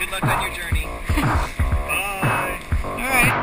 Good luck on your journey. Bye. All right.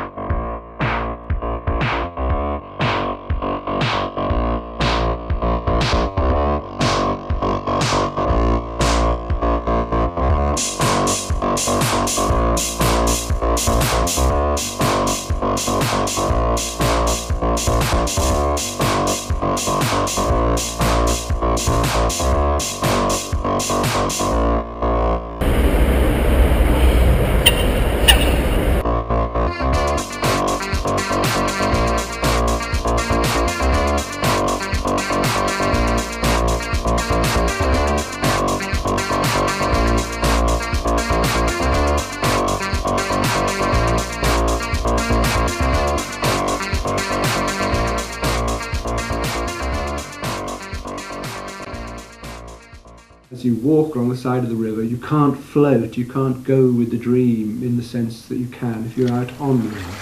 As you walk along the side of the river, you can't float, you can't go with the dream in the sense that you can if you're out on the river.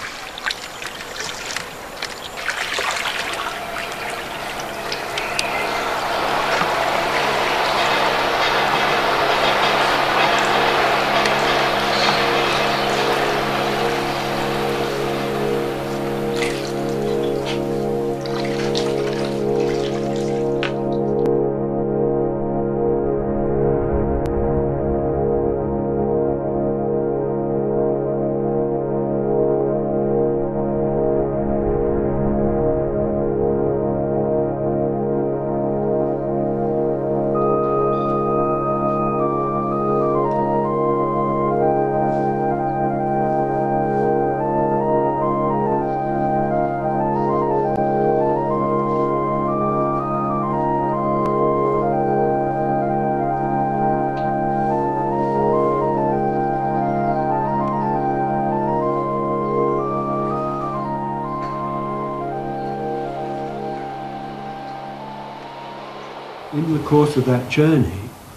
In the course of that journey,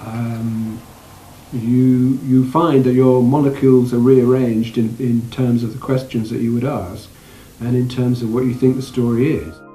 you find that your molecules are rearranged in terms of the questions that you would ask and in terms of what you think the story is.